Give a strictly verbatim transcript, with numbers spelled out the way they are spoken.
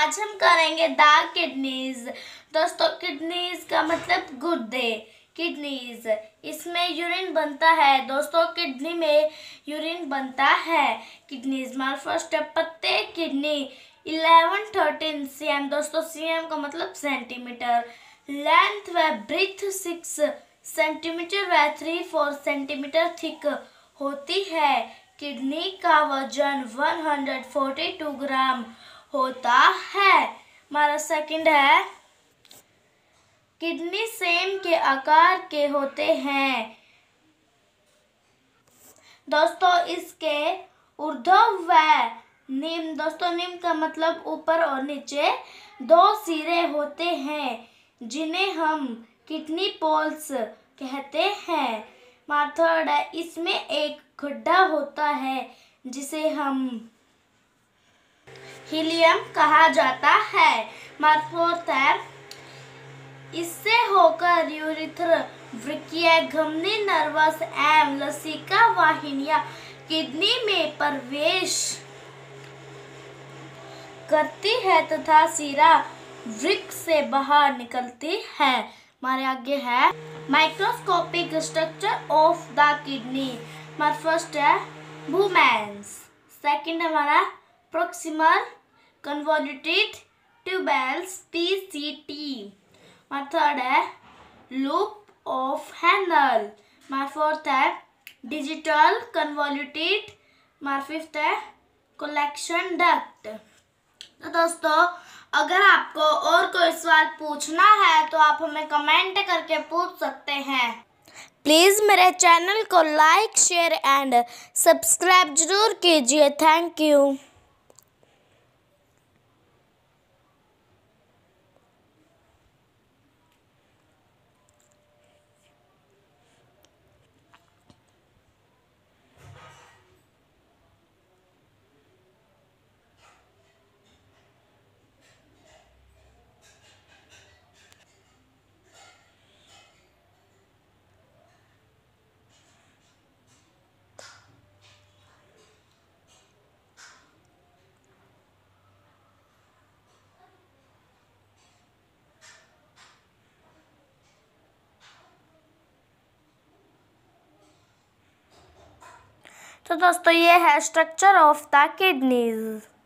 आज हम करेंगे द किडनीज। दोस्तों किडनीज का मतलब गुर्दे, किडनीज इसमें यूरिन बनता है। दोस्तों किडनी में यूरिन बनता है। किडनीज में फर्स्ट है पत्ते kidney eleven thirteen C M. दोस्तों सी एम का मतलब सेंटीमीटर। लेंथ व ब्रीथ सिक्स सेंटीमीटर व थ्री फोर सेंटीमीटर थिक होती है। किडनी का वजन one hundred forty two gram होता है। हमारा सेकंड है किडनी सेम के आकार के होते हैं। दोस्तों इसके ऊर्ध्व व निम्न, दोस्तों निम्न का मतलब ऊपर और नीचे दो सिरे होते हैं जिन्हें हम किडनी पोल्स कहते हैं। थर्ड है इसमें एक गड्ढा होता है जिसे हम हीलियम कहा जाता है। फोर्थ है इससे होकर यूरिथ्र वृक्कीय धमनी नर्वस एवं लसिका वाहिनियां किडनी में प्रवेश करती है तथा सीरा वृक्क से बाहर निकलती है। हमारे आगे है microscopic structure of the kidney. हमारा फर्स्ट है वुमेन्स, सेकंड हमारा proximal convoluted tubules P C T. हमारा थर्ड है लूप ऑफ हैंडल। हमारा फोर्थ है डिजिटल कन्वोल्यूटेड। हमारा फिफ्थ है कलेक्शन डक्ट। तो दोस्तों अगर आपको और कोई सवाल पूछना है तो आप हमें कमेंट करके पूछ सकते हैं। प्लीज़ मेरे चैनल को लाइक शेयर एंड सब्सक्राइब जरूर कीजिए। Thank you. तो दोस्तों ये है स्ट्रक्चर ऑफ द किडनीज।